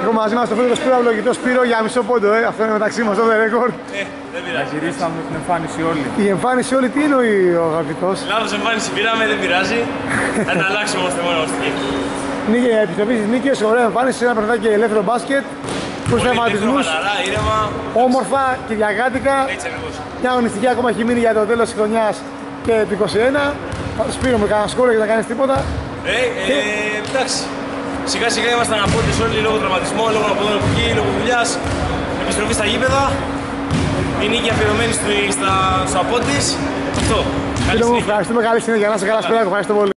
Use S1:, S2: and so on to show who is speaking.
S1: Έχω μαζί μας το φίλο του Σπύρο Αυλογητό Σπύρο για μισό πόντο, αυτό είναι μεταξύ μας, το record.
S2: Δεν πειράζει.
S3: Να γυρίσαμε την εμφάνιση όλη.
S1: Η εμφάνιση όλη τι εννοεί ο αγαπητός?
S2: Λάθος εμφάνιση πήραμε, δεν πειράζει. Θα την αλλάξουμε όμως μόνο ορθική.
S1: Νίκη, επιστροφή στις νίκες, ωραία εμφάνιση σε ένα παιχνιδάκι ελεύθερο μπάσκετ. Τους θεματισμούς, όμορφα, κυριακάτικα.
S2: Έτσι ακριβώς.
S1: Μια αγωνιστική ακόμα έχει μείνει για το τέλος της χρονιάς και το 21. Σπύρο μου, κανένα σχόλιο για να κάνεις τίποτα?
S2: Εντάξει. Σιγά σιγά ήμασταν απόντες όλοι λόγω τραυματισμών, λόγω αποδών εποχή, λόγω δουλειάς. Επιστροφή στα γήπεδα. Η νίκη αφιερωμένη στους απόντες. Αυτό.
S1: Φίλο μου, ευχαριστούμε, καλή συνέχεια. Να είσαι καλά, Σπύρο, ευχαριστώ πολύ.